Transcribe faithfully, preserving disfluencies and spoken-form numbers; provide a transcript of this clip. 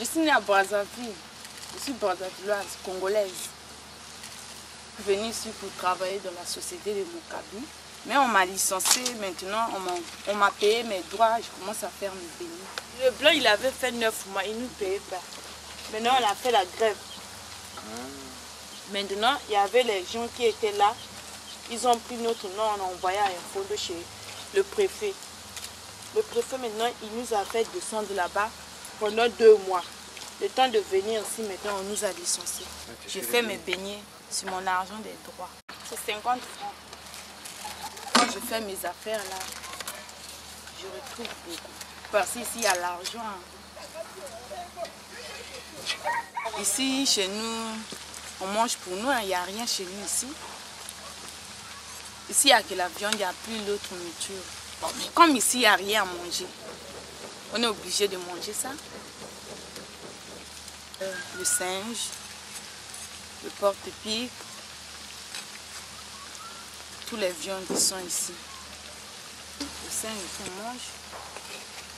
Je suis née à Brazzaville. Je suis brazzavilloise, congolaise. Je suis venue ici pour travailler dans la société de Mokabi. Mais on m'a licenciée, maintenant on m'a payé mes droits, je commence à faire mes beignets. Le blanc, il avait fait neuf mois, il ne nous payait pas. Maintenant on a fait la grève. Maintenant, il y avait les gens qui étaient là. Ils ont pris notre nom, on a envoyé un folio chez le préfet. Le préfet maintenant, il nous a fait descendre là-bas pendant deux mois. Le temps de venir ici, maintenant, on nous a licenciés. J'ai fait mes beignets sur mon argent des droits. C'est cinquante francs. Quand je fais mes affaires là, je retrouve beaucoup. Parce qu'ici, il y a l'argent. Ici, chez nous, on mange pour nous, il n'y a rien chez nous ici. Ici, il n'y a que la viande, il n'y a plus l'autre nourriture. Bon, mais comme ici, il n'y a rien à manger, on est obligé de manger ça. Euh, le singe, le porc-épic, tous les viandes qui sont ici. Le singe qu'on mange.